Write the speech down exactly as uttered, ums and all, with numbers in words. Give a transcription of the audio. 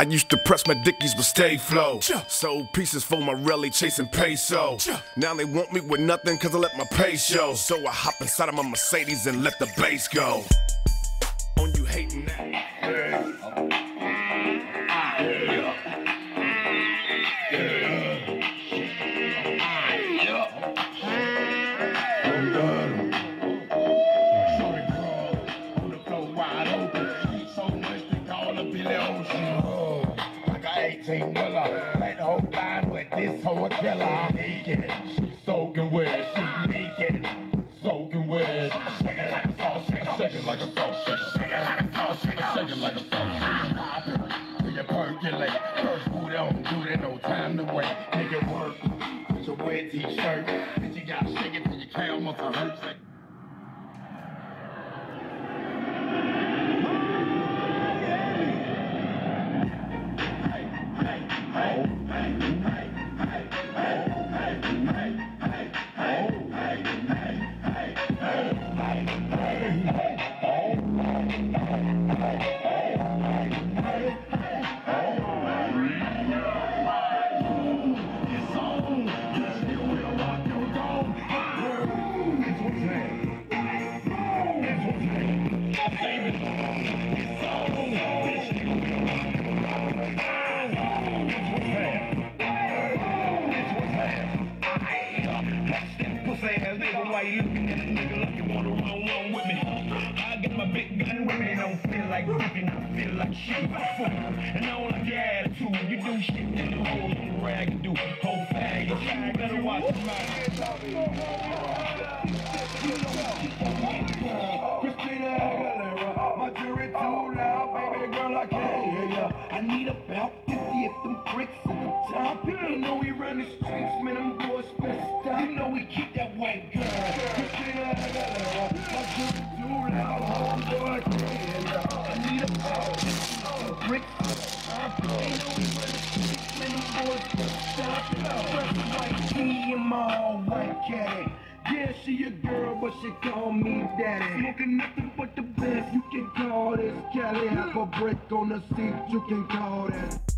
I used to press my dickies but stay flow. Sold pieces for my rally chasing peso. Now they want me with nothing cause I let my pay show. So I hop inside of my Mercedes and let the bass go. On you hating that. eighteen wheeler, like the whole line with this whole killer. Naked, she soaking wet, she naked, soaking wet. Shake it like a salt, shake it, shake it like a salt, shake it, shake it like a salt, shake it, shake it like a salt. Pop it, till you percolate. First food on, do that, no time to wait. Make it work, put your wet t-shirt, and you gotta shake it till your calf muscle hurts. Like why you looking at a nigga like you wanna run one with me? I got my big gun with me, don't feel like dipping, I feel like shit. And I don't like your attitude, you do shit that the whole little rag and do. Whole fag, you try, better watch your mouth. Christina Aguilera, my jury too loud, baby girl, I can't hear ya. I need about fifty of them bricks at the top. You know we run the streets, man, them boys better stop. You know we keep that white girl. Christina Aguilera, my jury too loud, homeboy, I can't hear ya. I need about fifty of them bricks at the top. You know we run the streets, man, them boys better stop. Fresh white tee and my all white caddy. Yeah, she a girl, but she call me daddy. Smoking nothing but the best, you can call this Cali. Have a brick on the seat, you can call that.